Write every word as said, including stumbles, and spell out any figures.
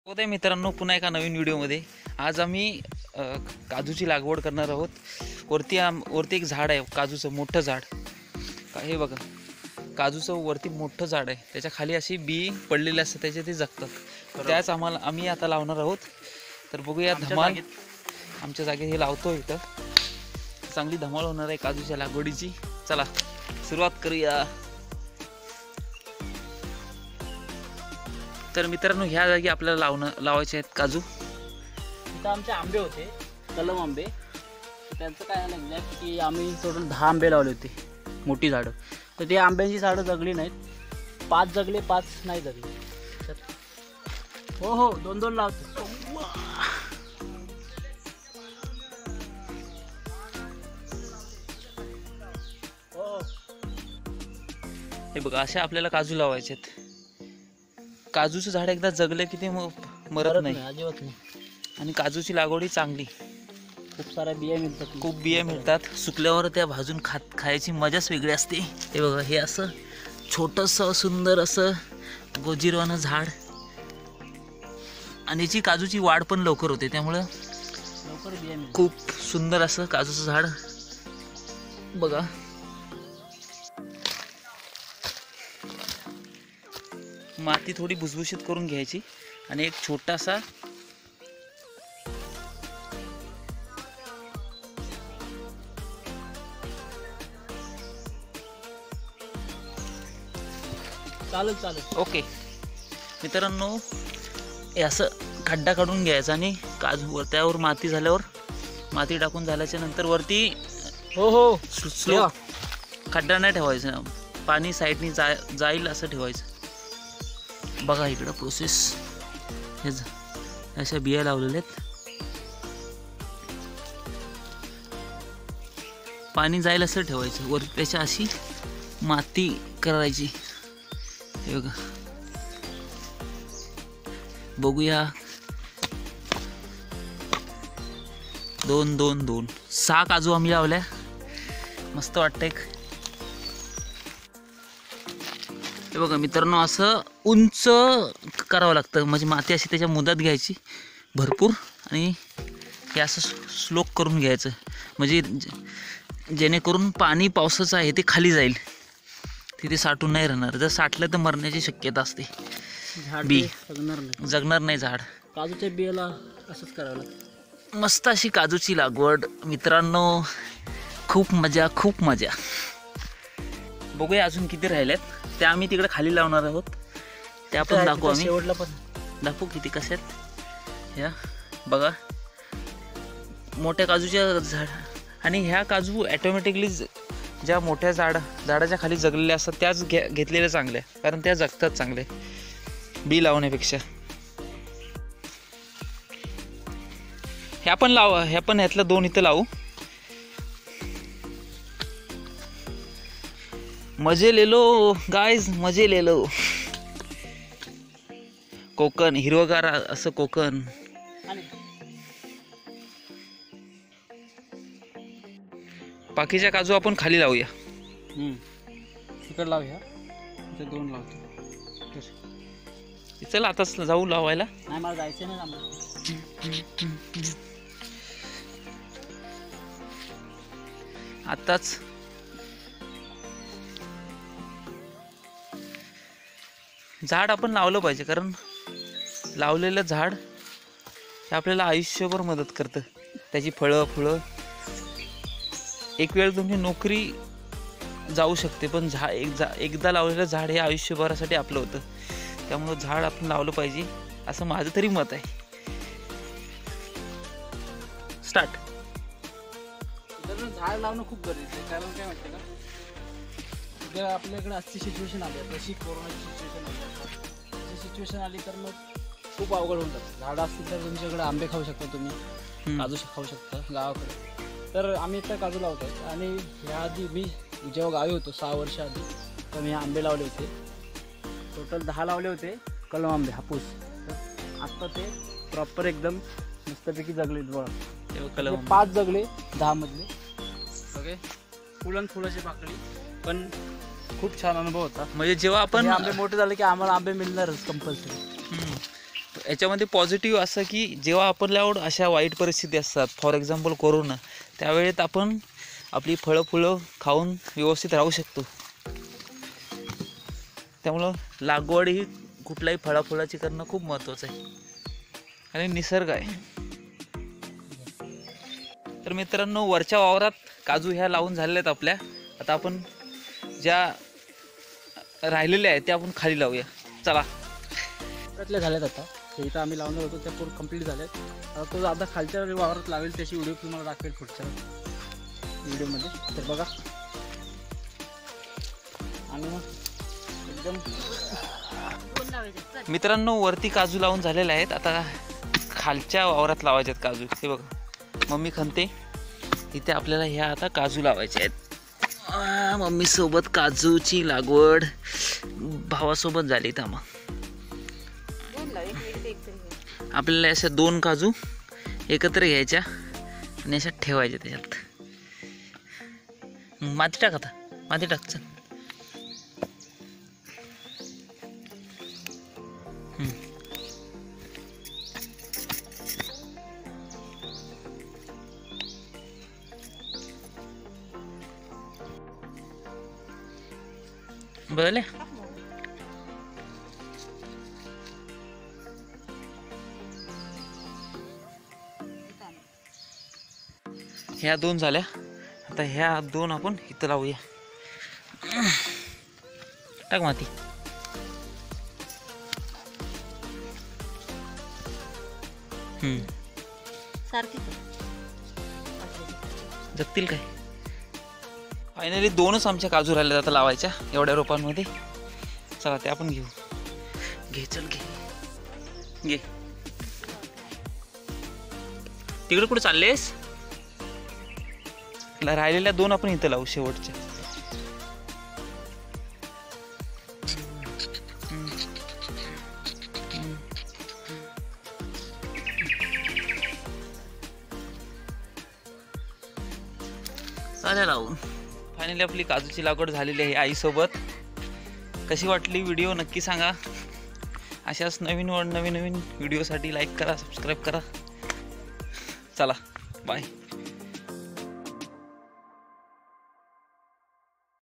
होते मित्रांनो, पुन्हा एका नवीन व्हिडिओमध्ये आज आम्ही काजूची लागवड करणार आहोत. वरती आम वरती एक झाड आहे, काजूचं मोठं झाड. हे बघा, काजूचं वरती मोठं झाड आहे, त्याच्या खाली अशी बी पडलेली असते, त्याचे ते जगतात. त्याच आम्हाला आम्ही आता लावणार आहोत. तर बघूया धमाल. आमच्या जागेत हे लावतो. इथं चांगली धमाल होणार आहे काजूच्या लागवडीची. चला सुरुवात करूया. तर मित्रांनो, ह्या जागी आपल्याला लावणं लावायचे आहेत काजू. इथं आमचे आंबे होते, कलम आंबे. त्यांचं काय झालं की आम्ही टोटल दहा आंबे लावले होते, मोठी झाडं. तर ते आंब्यांची झाडं जगली नाहीत. पाच जगले, पाच नाही जगले. हो हो दोन दोन लावतो. हो हे बघा, असे आपल्याला काजू लावायचे आहेत. काजूचं झाड एकदा जगले की ते मरत नाही, अजिबात नाही. आणि काजूची लागवड ही चांगली. खूप साऱ्या बिया मिळतात, खूप बिया मिळतात. सुकल्यावर त्या भाजून खात खायची मजाच वेगळी असते. हे बघा, हे असं छोटंसं सुंदर असं गोजीरवानं झाड, आणि याची काजूची वाढ पण लवकर होते, त्यामुळं लवकर बिया मिळतात. खूप सुंदर असं काजूचं झाड बघा. माती थोडी भुसभुशीत करून घ्यायची, आणि एक छोटासा चालेल चालेल ओके मित्रांनो, हे असं खड्डा काढून घ्यायचा, आणि काजूवर त्यावर माती झाल्यावर माती टाकून झाल्याच्या नंतर वरती हो हो स्लो खड्डा नाही ठेवायचा, पाणी साईडनी जा जाईल असं ठेवायचं. बघा इकडं प्रोसेस. हे अशा बिया लावलेल्या आहेत, पाणी जाईल असं ठेवायचं. वर त्याच्या अशी माती करायची. हे बघा, बघूया. दोन दोन दोन सहा काजू आम्ही लावल्या. मस्त वाटतंय. हे बघा मित्रांनो, असं उंच करावं लागतं, म्हणजे माती अशी त्याच्या मुदात घ्यायची भरपूर, आणि हे असं स्लोप करून घ्यायचं, म्हणजे जेणेकरून पाणी पावसाचं आहे ते खाली जाईल, तिथे साठून नाही राहणार. जर साठलं तर मरण्याची शक्यता असते. बी जगणार नाही, जगणार नाही झाड. काजूच्या बियाला असंच करावं लागतं. मस्त अशी काजूची लागवड मित्रांनो. खूप मजा, खूप मजा. बघूया अजून किती राहिल्यात. त्या आम्ही तिकडे खाली लावणार आहोत, त्या पण दाखवू आम्ही. शेवटला पण दाखवू किती कसे आहेत. ह्या बघा, मोठ्या काजूच्या झाड. आणि ह्या काजू ॲटोमॅटिकली ज्या मोठ्या झाड झाडाच्या खाली जगलेल्या असतात त्याच घे घेतलेल्या चांगल्या, कारण त्या जगतात चांगले बी लावण्यापेक्षा. ह्या पण लाव ह्या पण ह्यातल्या दोन इथं लावू. मजे ले लो गाइज, मजे ले लो. कोकण हिरवगार असं कोकण. बाकीच्या काजू आपण खाली लावूया. तिकड लावूया. इथे दोन लावतो. चला आताच जाऊ लावायला. नाही, मला जायचं नाही आम्हाला. आताच झाड आपण लावलं पाहिजे, कारण लावलेलं झाड हे आपल्याला आयुष्यभर मदत करतं. त्याची फळं फुळं. एक वेळ तुमची नोकरी जाऊ शकते, पण झा एक जा एकदा लावलेलं झाड हे आयुष्यभरासाठी आपलं होतं. त्यामुळं झाड आपण लावलं पाहिजे, असं माझं तरी मत आहे. स्टार्ट. झाड लावणं खूप गरजेचं आहे, कारण काय माहिती का, जर आपल्याकडे अशी सिच्युएशन आली, जशी कोरोनाची सिच्युएशन आली, अशी सिच्युएशन आली तर मग खूप अवघड होऊन जातं. झाडं असतील तर तुमच्याकडे आंबे खाऊ शकता, तुम्ही काजू खाऊ शकता गावाकडे. तर आम्ही इथं काजू लावतो. आणि ह्याआधी मी जेव्हा गावी होतो सहा वर्ष आधी, तर मी आंबे लावले होते. टोटल दहा लावले होते, कलम आंबे हापूस. तर आत्ता ते प्रॉपर एकदम मस्तपैकी जगले. बघा, पाच जगले दहा मधले. ओके, फुलन फुलाची पाकळी. पण खूप छान अनुभव होता. म्हणजे जेव्हा आपण आंबे मोठे झाले की आम्हाला आंबे मिळणारच कंपल्सरी. याच्यामध्ये पॉझिटिव्ह असं की जेव्हा आपल्यावर अशा वाईट परिस्थिती असतात, फॉर एक्झाम्पल कोरोना, त्यावेळेत आपण आपली फळं फुलं खाऊन व्यवस्थित राहू शकतो. त्यामुळं लागवड ही कुठल्याही फळाफुलाची करणं खूप महत्त्वाचं आहे आणि निसर्ग आहे. तर मित्रांनो, वरच्या वावरात काजू ह्या लावून झालेल्या आहेत आपल्या. आता आपण ज्या राहिलेल्या आहेत त्या आपण खाली लावूया. चला. त्यातल्या झाल्यात आता. हे इथं आम्ही लावणार होतो त्या पूर्ण कंप्लीट झाल्यात. आता तो आता खालच्या वावरात लावेल त्याची व्हिडिओ तुम्हाला दाखवेल पुढच्या व्हिडिओमध्ये. तर बघा. आणि मग एकदम मित्रांनो, वरती काजू लावून झालेले आहेत. आता खालच्या वावरात लावायचे आहेत काजू. हे बघा, मम्मी खणते. इथे आपल्याला ह्या आता काजू लावायचे आहेत. मम्मी सोबत काजूची लागवड भावासोबत झाली. थांबा, आपल्याला अशा दोन काजू एकत्र घ्यायच्या आणि अशा ठेवायच्या त्याच्यात. माती टाक, आता माती टाक. चल. बदले ह्या दोन झाल्या. आता ह्या दोन आपण इथं लावूया. टाक माती. हम्म जगतील काय. फायनली दोनच आमच्या काजू राहिल्या आता लावायच्या एवढ्या रोपांमध्ये. चला ते आपण घेऊ. घे, चल घे घे. तिकडे कुठे चाललेस. राहिलेल्या दोन आपण इथं लावू शेवटच्या. चालेल लावून. फायनली आपली काजूची लागवड झालेली आहे आईसोबत. कशी वाटली व्हिडिओ नक्की सांगा. अशाच नवीन व नवीन नवीन व्हिडिओसाठी लाईक करा, सबस्क्राईब करा. चला बाय.